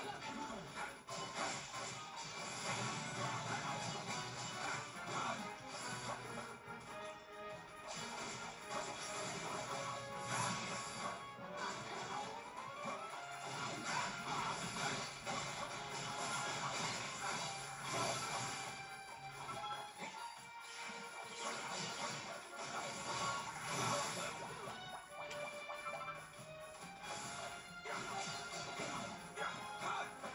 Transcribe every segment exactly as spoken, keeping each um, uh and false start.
Cut!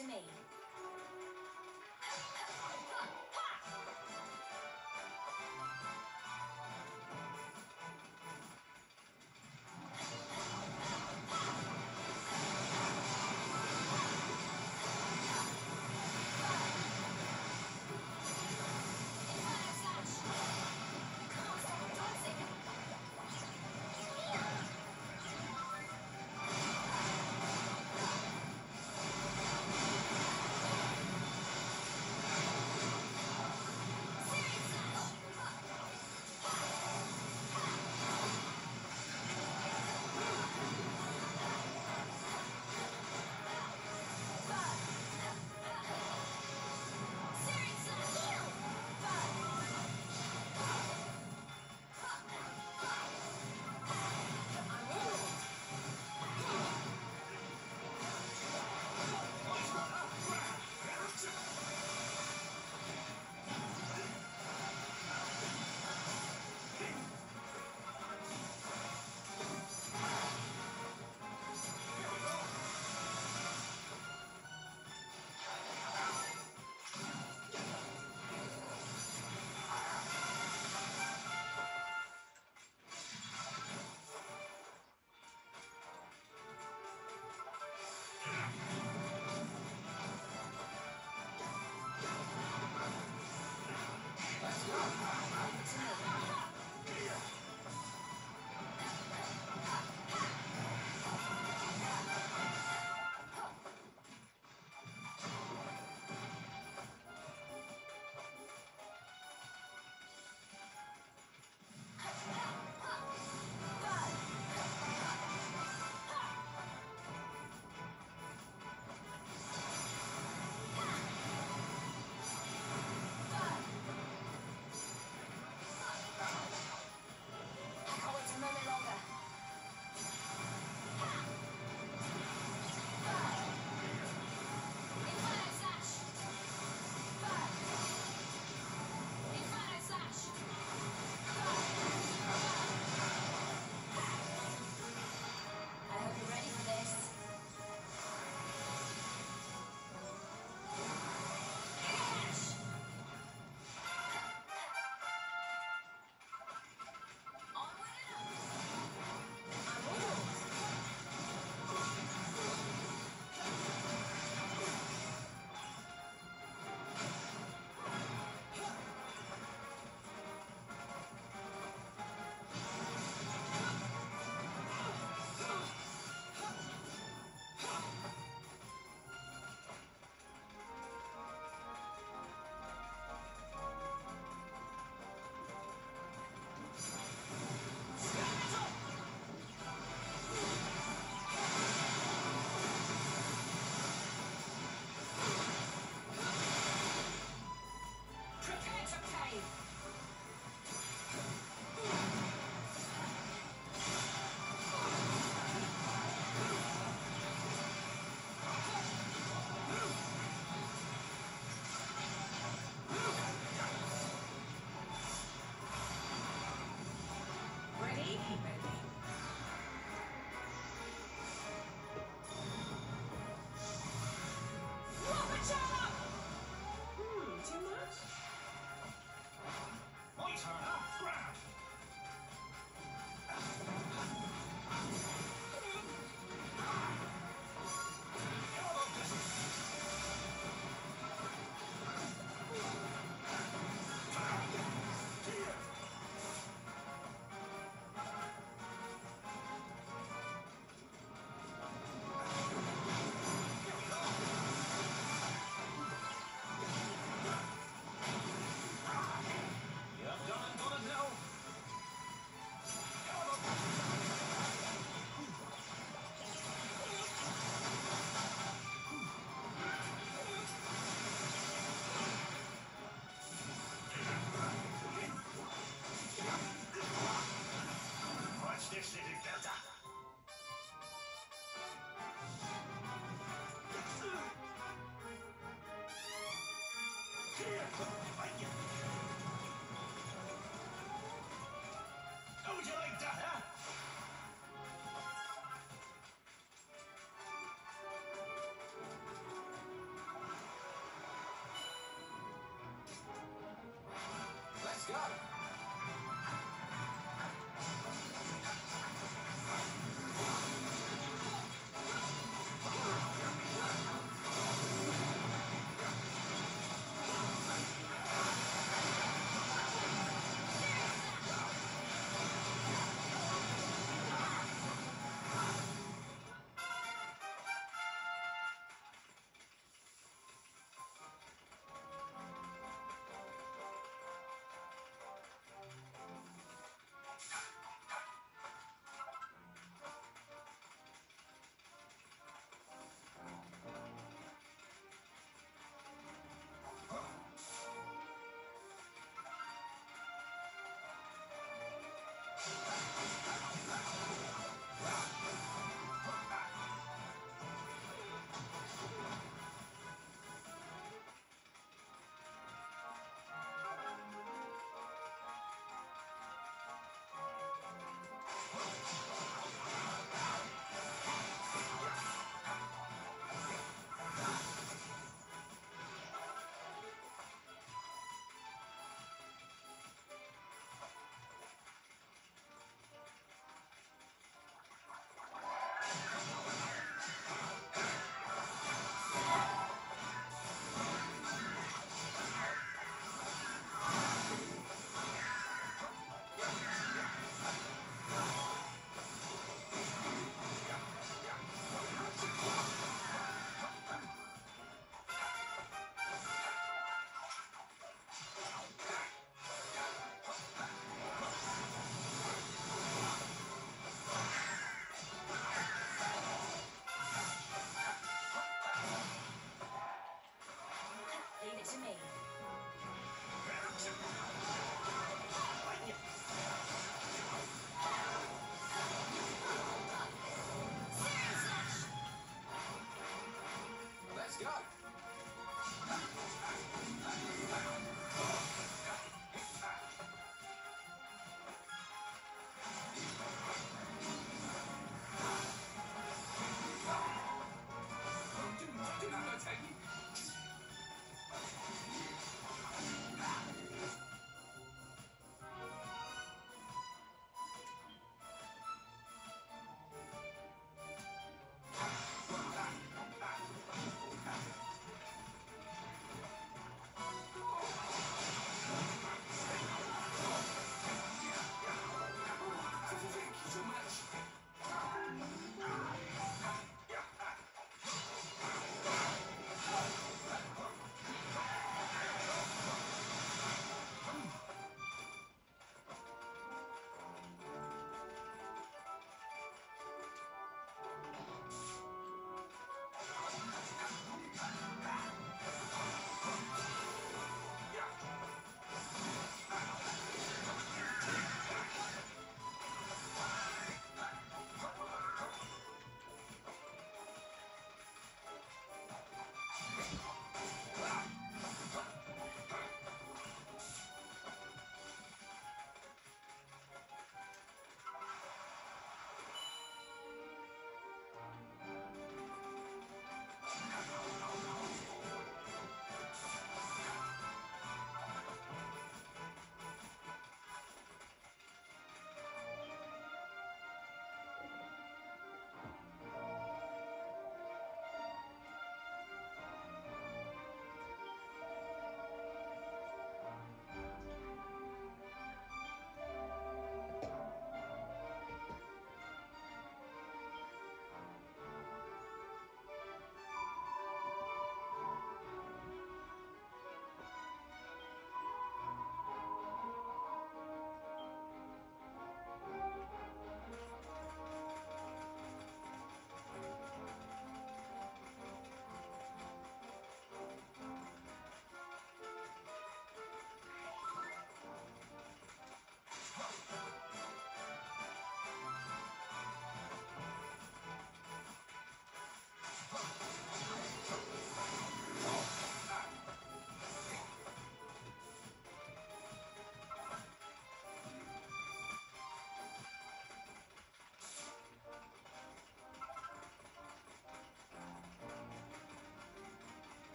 to me.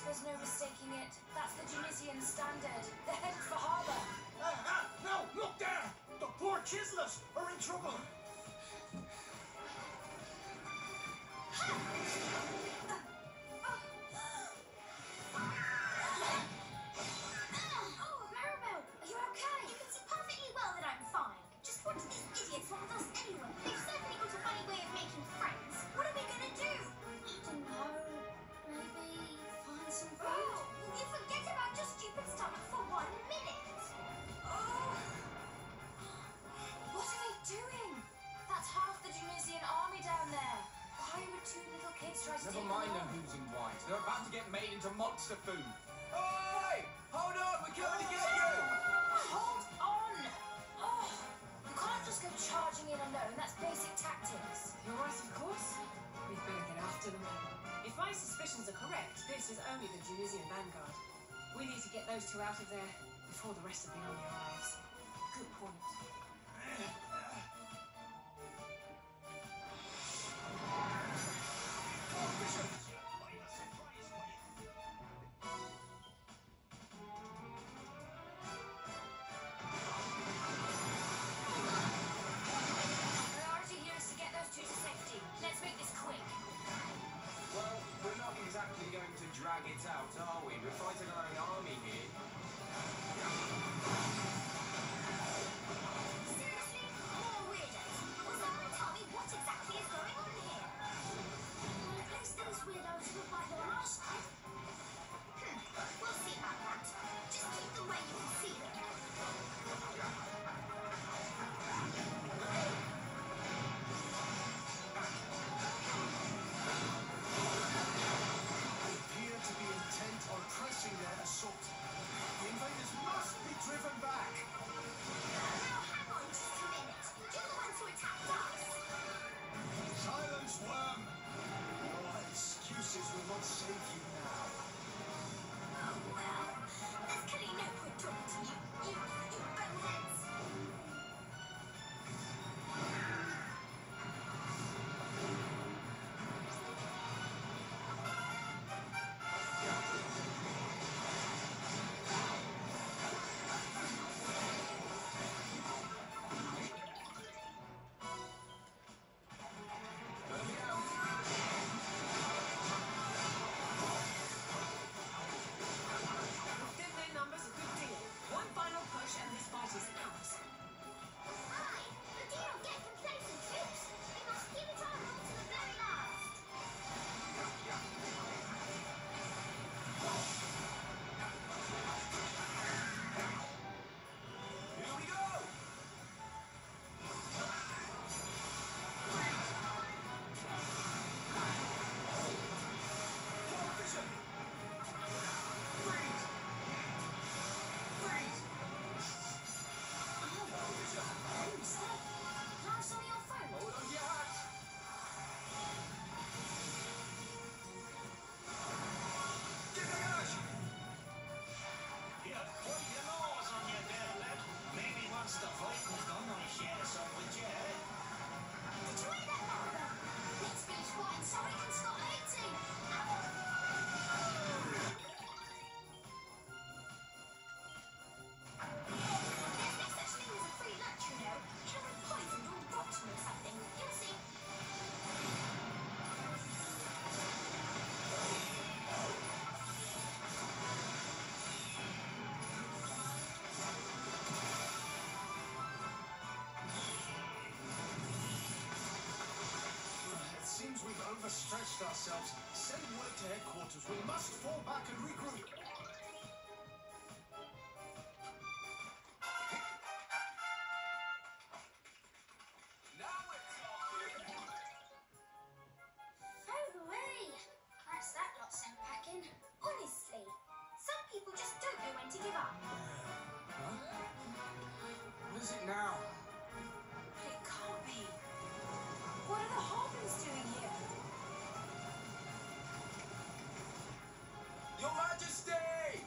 There's no mistaking it. That's the Tunisian standard. They're headed for harbour. Ah, ah, no, look there! The poor chiselers are in trouble. Oh, Maribel, are you okay? You can see perfectly well that I'm fine. Just what do these idiots want with us anyway? They've certainly got a funny way of making friends. What are we gonna do? I don't know. Maybe find some food? Oh, you forget about your stupid stomach for one minute. Oh. What are they doing? That's half the Tunisian army down there. Why would two little kids try to Never take mind them them on? who's in white. They're about to get made into monster food. Oi! Hold on, we're coming to get you! Hold on! Oh, you can't just go charging in alone. That's basic tactics. You're right, of course. We'd better get after them. If my suspicions are correct, this is only the Tunisian vanguard. We need to get those two out of there before the rest of the army arrives. Good point. Priority here is to get those two to safety. Let's make this quick. Well, we're not exactly going to drag it out, are we? We're fighting our own army here. Seriously? More weirdos. Will someone tell me what exactly is going on here? Well, at least those weirdos look like they're on our side. Hmm, we'll see about that. Just keep them where you can see them. Appear to be intent on pressing their assault. The invaders must be driven back. Now hang on just a minute. You're the ones who attacked us. Silence, worm! Your excuses will not save you now. Oh well, there's clearly no point talking to you. You, you boneheads. We've thinned their numbers a good deal. One final push and this fight is ours. Aye, but you don't get complacent, troops. We must keep it on all to the very last. Here we go! Dark vision! Freeze! Freeze! Dark vision! Oh, say, can I have some of your food? Hold on to your hat! Get the gun! You put your nose on your there, lad. Maybe once the fighting's done, I share some with you. Did you hear that, Maribel? Let's finish fighting so we can stop eating. There's no such thing as a free lunch, you know. It'll be poisoned or rotten or something. You'll see. It seems we've overstretched ourselves. Send word to headquarters. We must fall back and regroup. Now we're talking! Away! That's that lot sent packing. Honestly, some people just don't know when to give up. What is it now? It can't be. What are the Harbins doing here? Your Majesty!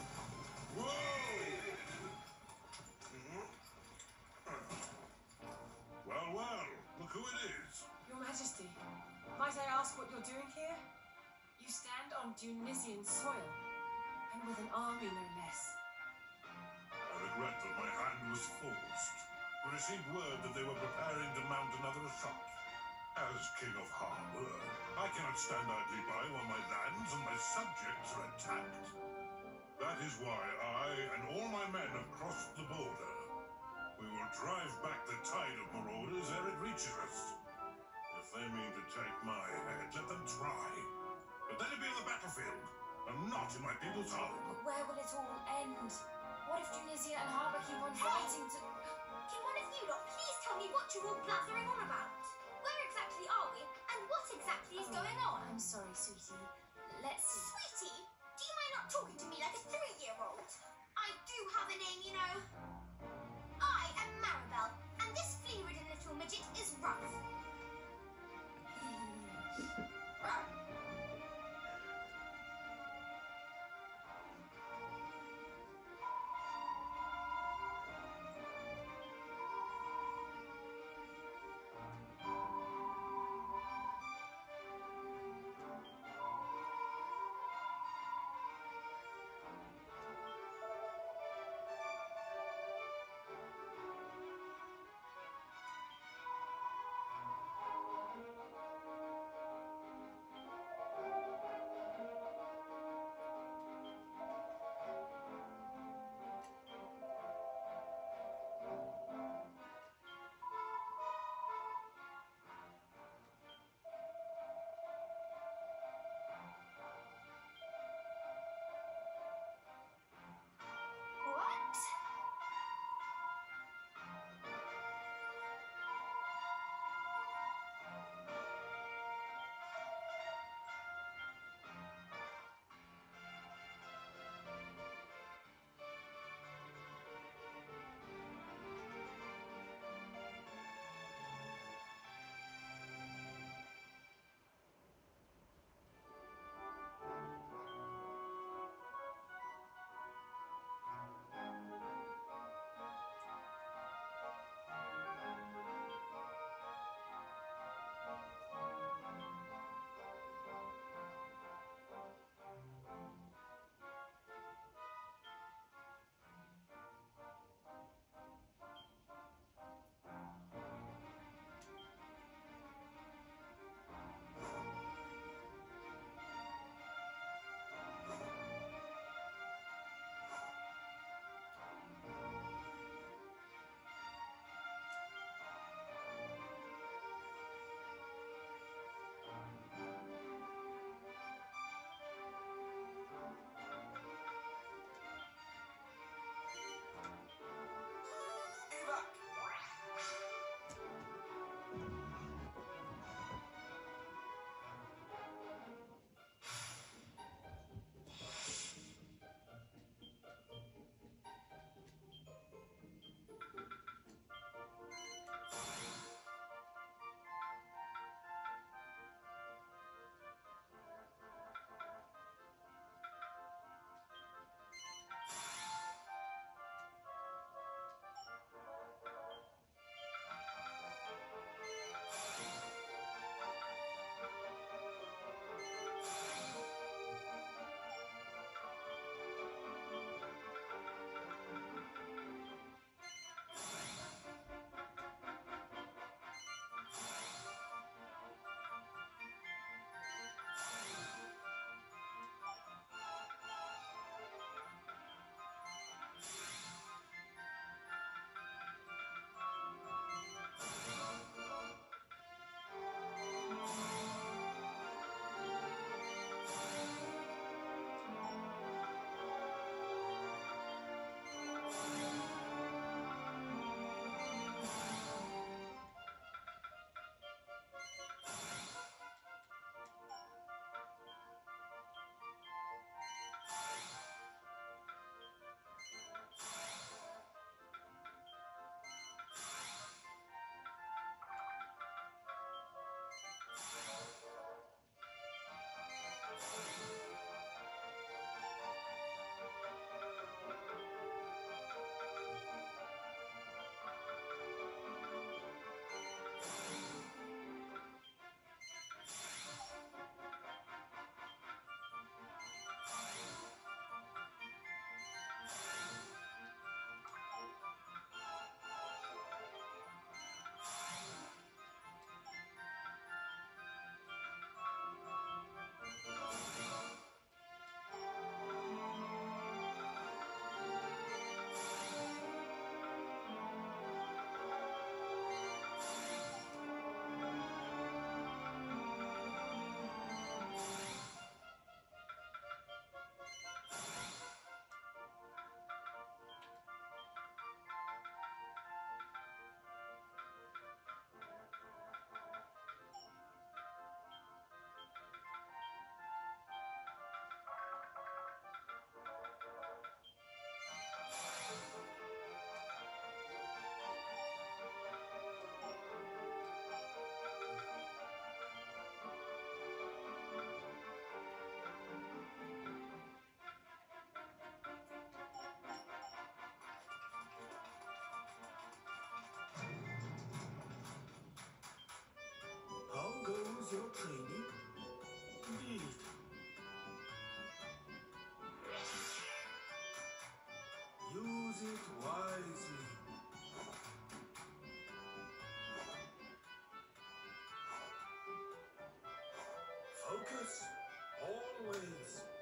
Well, well, look who it is. Your Majesty, might I ask what you're doing here? You stand on Tunisian soil. and with an army no less. I regret that my hand was forced. We received word that they were preparing to mount another assault. As King of Harbor, I cannot stand idly by while my lands and my subjects are attacked. That is why I and all my men have crossed the border. We will drive back the tide of marauders ere it reaches us. If they mean to take my head, let them try. But let it be on the battlefield, and not in my people's home. But where will it all end? What if Tunisia and Harbour keep on fighting to... Can one of you lot please tell me what you're all blathering on about? Where exactly are we, and what exactly is going on? I'm sorry, sweetie. Let's see. Sweetie, do you mind not talking to me like a three-year-old? I do have a name, you know. I am Maribel, and this flea-ridden little midget is Ruff. your training? Indeed. Use it wisely. Focus, always.